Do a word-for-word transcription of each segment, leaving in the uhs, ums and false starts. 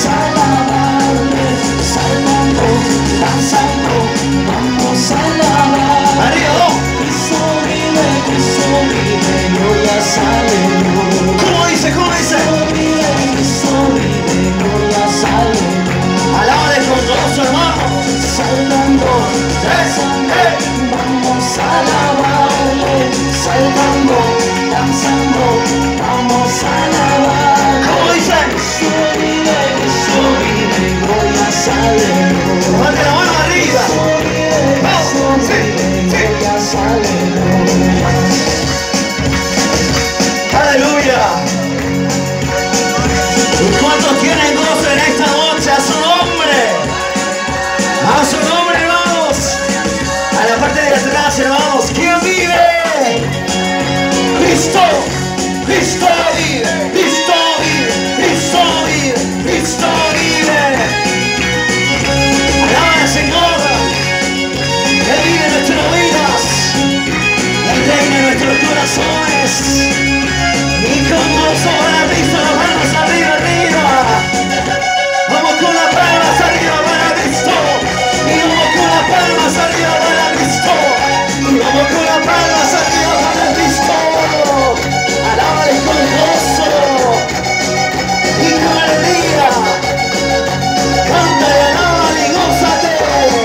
alabarle, saltando, danzando, vamos a alabar. Arriba, Cristo vive, Cristo vive, glorias, aleluya. ¿cómo dice? ¿Cómo dice? Cristo vive, Cristo vive, glorias, aleluya. Alábale con gozo, hermano. Saltando, danzando, vamos a alabarle, saltando, danzando, vamos a alabar. ¿Cómo dice? Cristo vive, Cristo vive, glorias, aleluya. Levante la mano arriba. Cristo vive, Cristo vive, glorias, aleluya. Aleluya. ¿Y cuántos tienen gozo en esta noche? A su nombre. A su nombre, hermanos. A la parte de atrás, hermanos. ¿Quién vive? Cristo. Cristo vive. Cristo vive. Cristo vive. Cristo vive. Alaba al Señor. Él vive en nuestras vidas. Él reina en nuestros corazones. Y con gozo para Cristo las manos arriba, arriba. Vamos con las palmas arriba para Cristo. Y vamos con las palmas arriba para Cristo. Y vamos con las palmas arriba para Cristo. Alábale con gozo y con alegría. Canta y alábale y gózate.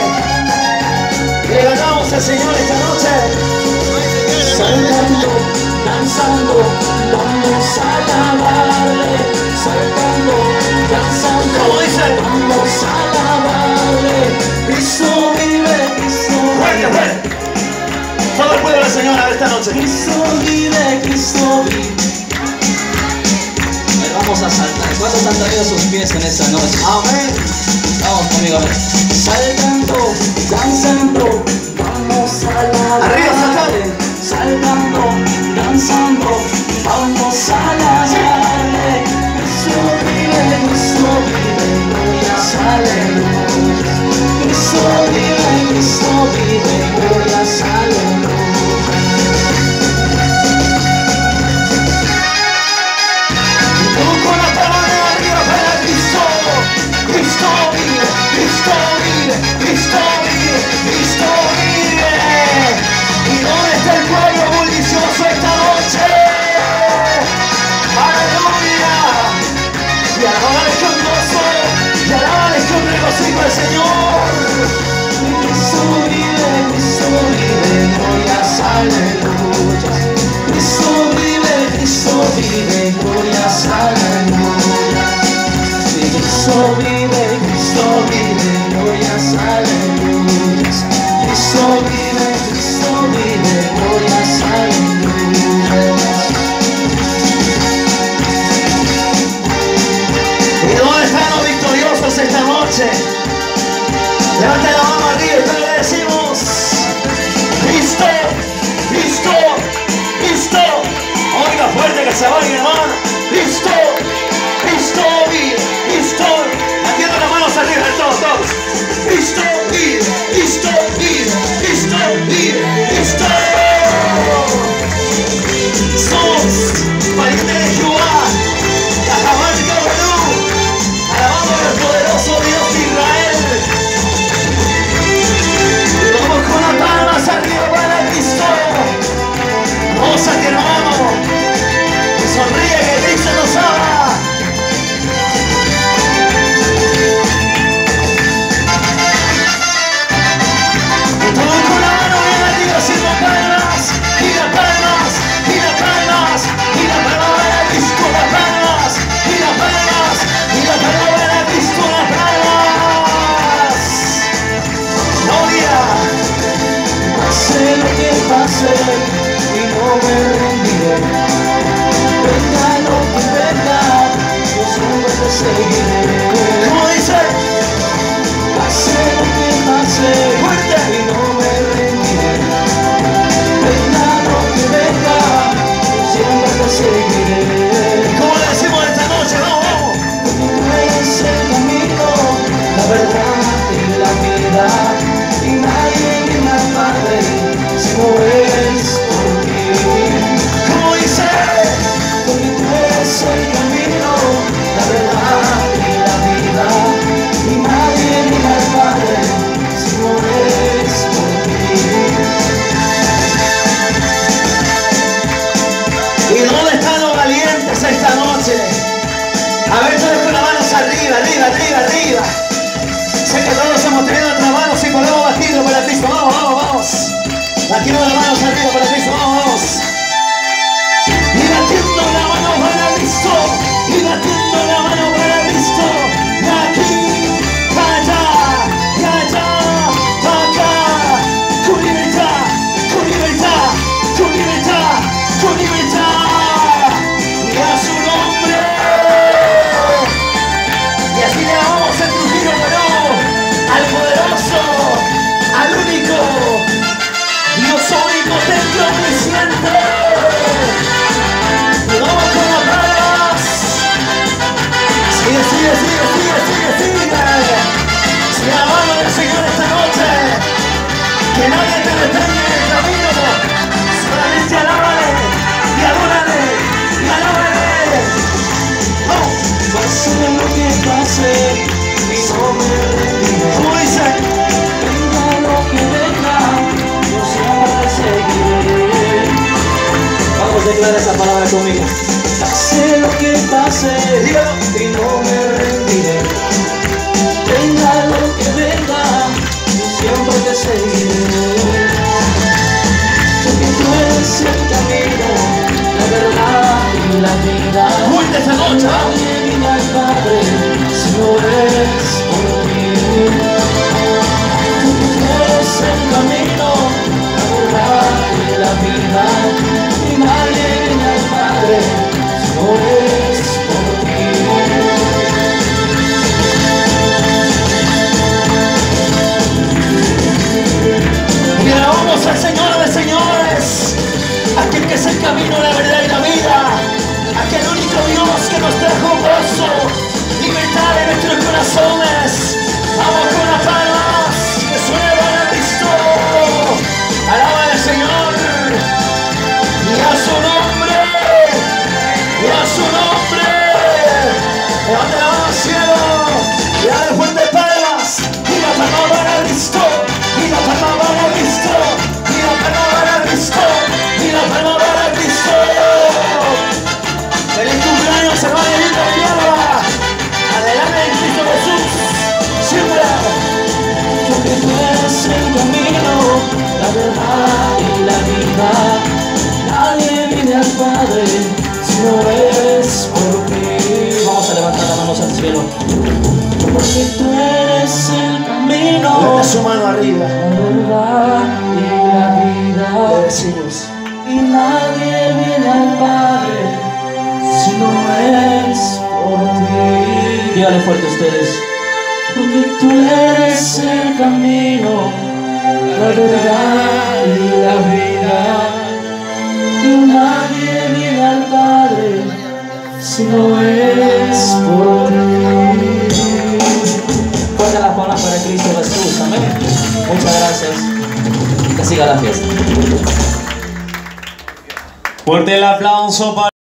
Le ganamos al Señor esta noche. Saltando, danzando, vamos a alabarle, saltando, danzando, ¿Cómo dice? vamos a alabarle. Cristo vive, Cristo Fuerte, vive, fuerte. Todo el pueblo del Señor esta noche. Cristo vive, Cristo vive. Ahí vamos a saltar. ¿Cuántos han traído sus pies en esta noche? Amén. Vamos conmigo a ver. Saltando, danzando, vamos a alabarle. Arriba, saltando. Saltando, danzando, vamos a alabarle. Cristo vive, Cristo vive, glorias, aleluya. Cristo vive, Cristo vive, glorias, aleluya. Tú con la palma arriba para Cristo. Cristo vive, Cristo vive, Cristo vive, Cristo vive. ¿Y dónde está el pueblo bullicioso esta noche? Aleluya. Y alábale con gozo, y alábale con regocijo al Señor. Cristo vive, Cristo Aquí no, las manos arriba para Cristo, vamos. Y batiendo la mano para Cristo, y batiendo la mano para Cristo. Y aquí, allá, y allá, acá. Con libertad, con libertad, con libertad, con libertad. Y a su nombre. Y así le vamos a Trujillo, bueno, al poderoso, al único, Dios omnipotente, omnisciente. Y vamos con las palmas. Sigue, sigue, sigue, sigue, sigue, sigue. Sigue alabando al Señor esta noche. Que nadie te detenga en el camino. Solamente alábale y adórale y alábale. Oh. Pase lo que pase, no me rendiré. ¿Cómo dice? Venga lo que venga, yo siempre seguiré. Vamos, declara esa palabra conmigo. Pase lo que pase, Dígalo. y no me rendiré. Venga lo que venga, yo siempre te seguiré. Porque tú eres el camino, la verdad y la vida. Fuerte esta noche, vamos. Nadie viene al Padre si no es por ti. Porque tú eres el camino, la verdad y la vida. Y nadie viene al Padre si no es por ti. Y alabamos al Señor de señores, aquel que es el camino, la verdad y la vida, aquel único Dios que nos trajo gozo, libertad en nuestros corazones. Vamos con las palmas, que suene para Cristo. Alaba al Señor y a su nombre, y a su nombre. Levante la mano al cielo y dale fuerte palmas, y la palma para Cristo. Y la palma para Cristo, y la palma para Cristo, y la palma para Cristo. Feliz cumpleaños, hermano Lito Villalba. Adelante en Cristo Jesús, siempre. Porque tú eres el camino, la verdad y la vida. Nadie viene al Padre si no es por ti. Vamos a levantar las manos al cielo. Porque tú eres el camino, Levanta su mano arriba. la verdad y la Le vida. decimos. Y nadie viene al Padre si no es por ti. Dígale fuerte a ustedes. Porque tú eres el camino, la verdad y la vida. Y nadie viene al Padre si no es por ti. Fuerte las palmas para Cristo Jesús. Amén. Muchas gracias. Que siga la fiesta. Fuerte el aplauso para